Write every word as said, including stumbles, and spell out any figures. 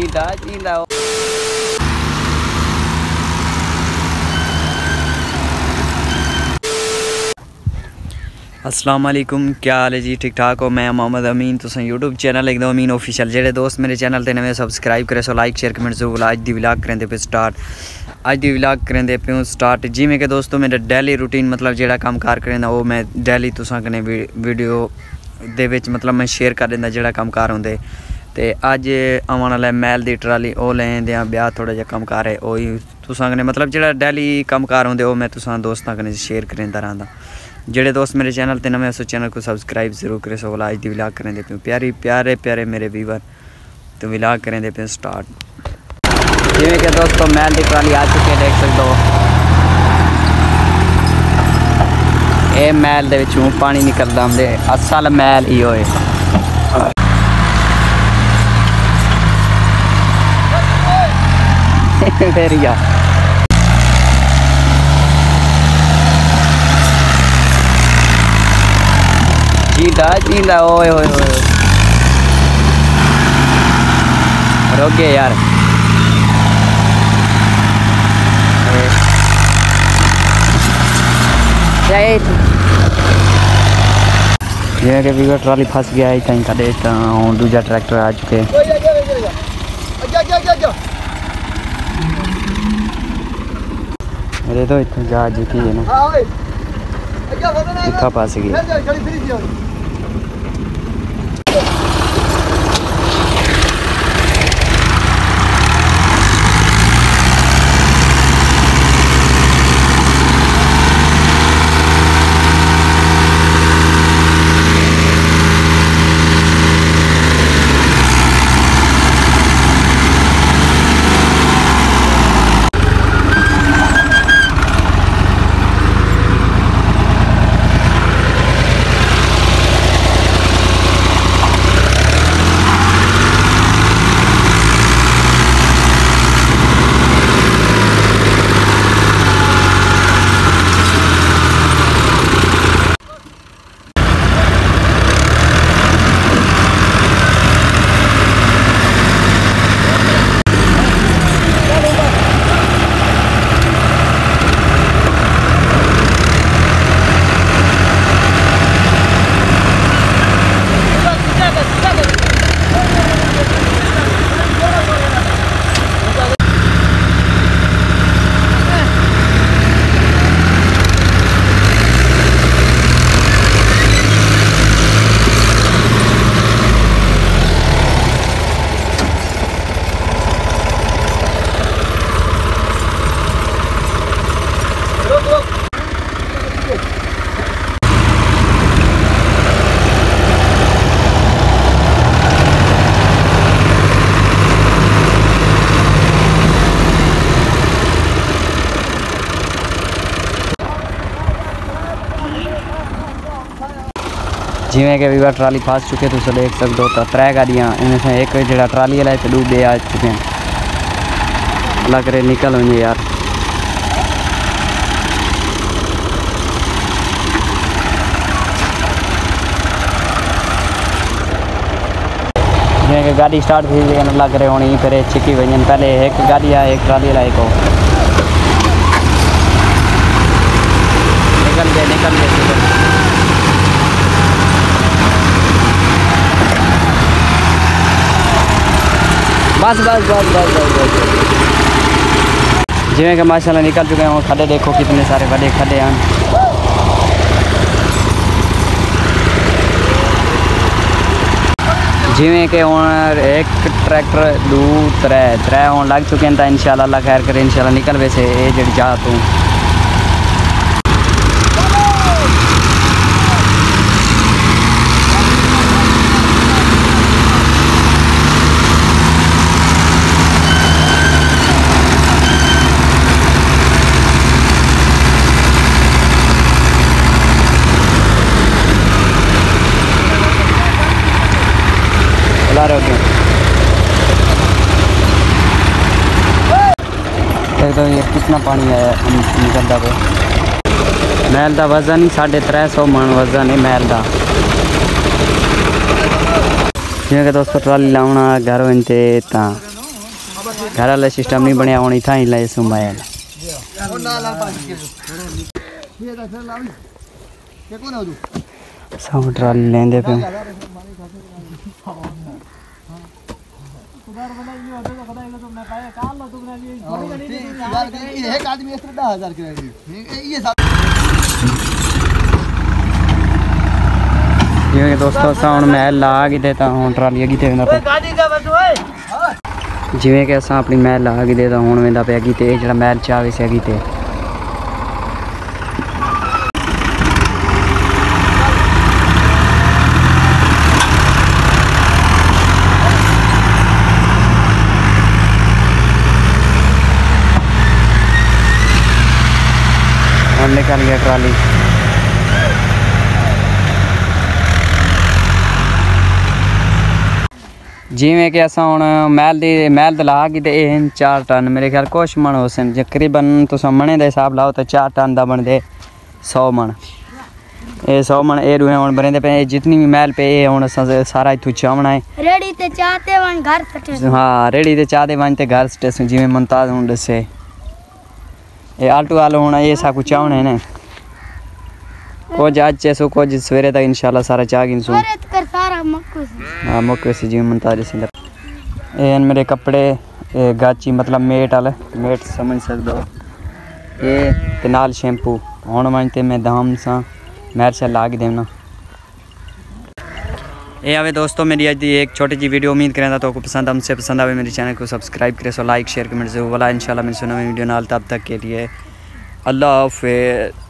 जींदा जींदा। अस्सलाम वालेकुम, क्या हाल है जी? ठीक ठाक हो? मैं मोहम्मद अमीन, तुम यूट्यूब चैनल लिख दो अमीन ऑफिशियल। जेडे दोस्त मेरे चैनल ते नवे सब्सक्राइब करे सो लाइक शेयर कमेंट जरूर। अज दी व्लॉग करेंदे पे स्टार्ट अज दी व्लॉग करेंदे पे स्टार्ट जिमें कि दोस्तों मेरा डेली रूटीन मतलब जेड़ा काम कार करेंदा वो मैं डेली तुसां कन्नै वीडियो दे विच मतलब मैं शेयर कर दिंदा जेड़ा काम कार होंदे। ते अज आवन वाला मैल दी ट्राली ओ लें देआं ब्याह थोड़ा जिहा काम कार है ओही तुसां कन्नै मतलब जेड़ा डेली काम कार होंदे ओ मैं तुसां दोस्तां कन्नै शेयर करेंदा रहांदा। जेड़े दोस्त मेरे चैनल ते नवे उस चैनल को सब्सक्राइब जरूर करे सो। अज दी व्लॉग करेंदे पे प्यारी प्यारे प्यारे मेरे व्यूवर तो व्लॉग करेंदे पे स्टार्ट। जिवें कि दोस्तों मैल दी ट्राली आ चुकी है, देख सकते हो ये मैल दे विचों पानी निकलदा हुंदे असल मैल ही होए। फिर यार जींदा जींदा ओए होए होए रुक गए यार। जिवें कि वीवर ट्राली फस गया है कहीं कदे तो दूजा ट्रैक्टर आ चुके मेरे तो इतना जहाज की है ना इतना फस गया। जिमें कि वीवर ट्राली फस चुके तुम देख सकते हो तो त्रै गाड़ियाँ इनमें से एक जो ट्राली वाला है तो डूबे आ चुके हैं। अल्लाह करे निकल वजे यार। जिमें कि गाड़ी स्टार्ट थी लेकिन अल्लाह करे होनी फिर छिकी वजन पहले एक गाड़ी है एक ट्राली वाला एक हो निकल गए निकल गए। बस बस बस बस बस बस जिमें कि माशाल्लाह निकल चुके हैं। खड्डे देखो कितने सारे बड़े खड्डे हैं। जिमें कि हूँ एक ट्रैक्टर दो त्रै त्रै हूँ लग चुके हैं तो इंशाल्लाह अल्लाह खैर करे इंशाल्लाह निकल वैसे ये जी जा तू तो ये कितना पानी है निकलता पे मैल का वजन ही साढ़े त्रै सौ मन वजन है मैल का। जिवें कि दोस्तों ट्राली लाउणा घर वनते तां घर वाला सिस्टम नहीं बनया हुण इत्थां ही ले सुमाया सब ट्राली लेंदे पे जिवें दोस्तों असां हुण महल ला गए तो हुण ट्राली अगी ते वेंदा पे जिवें कि असां अपनी महल ला गए तो हुण वेंदा पे अगी ते जेड़ा महल चावे से अगी ते निकल गया ट्राली जिमें कि अस हुण महल दी महल द ला गई ते एह चार टन मेरे ख्याल कुछ मन हो सन तकरीबन तुस मने का हिसाब लाओ तो चार टन का बनते सौ मन ये सौ मन ए रूहे हुण बने पे जितनी भी महल पे हुण सारा इत्थों चावना है रेडी ते चाहते वन घर सटे हाँ रेडी ते चाहते वन ते घर सटे जिमें मुमताज हुण दसे ये आलटू आल होना ये सब कुछ चावने ने कुछ आज चेसो कुछ सवेरे तक इंशाल्लाह सारा चाह गिन सो सारा मक्को से हां मक्को से जी मुमताज से ये मेरे कपड़े ये गाची मतलब मेट वाले मेट समझ सकदो ये ते नाल शैम्पू हुण मनते मैं दाम सा मैर से लाग देना ये आवे दोस्तों मेरी आज दी एक छोटी जी वीडियो उम्मीद करें तो आपको पसंद हमसे पसंद आवे मेरे चैनल को सब्सक्राइब करें सो लाइक शेयर कमेंट जरूर वाला इंशाल्लाह मिलते हैं नई वीडियो नाल तब तक के लिए अल्लाह हाफिज़।